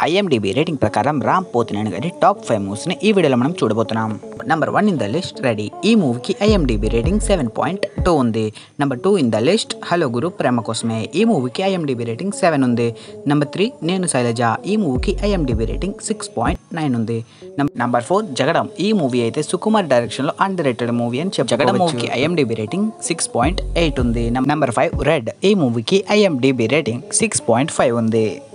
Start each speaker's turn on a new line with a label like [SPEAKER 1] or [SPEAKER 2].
[SPEAKER 1] IMDb rating ప్రకారం రామ్ పోతినేని గారి top 5 మూవీస్ని ఈ వీడియోలో మనం చూడబోతున్నాం. Number 1 in the list ready. ఈ మూవీకి ఐఎండిబి రేటింగ్ 7.2 ఉంది. Number 2 in the list hello Guru Prema Kosame. ఈ మూవీకి ఐఎండిబి రేటింగ్ 7 ఉంది. నంబర్ 3 నేను శైలజ. ఈ మూవీకి ఐఎండిబి రేటింగ్ 6.9 ఉంది. నంబర్ 4 జగడం. ఈ మూవీ అయితే సుకుమార్ డైరెక్షన్లో అండర్ రేటెడ్ మూవీ అని చెప్పి జగడం మూవీకి ఐఎండిబి రేటింగ్ 6.8 ఉంది. Number 5 red. ఈ మూవీకి ఐఎండిబి రేటింగ్ 6.5 ఉంది.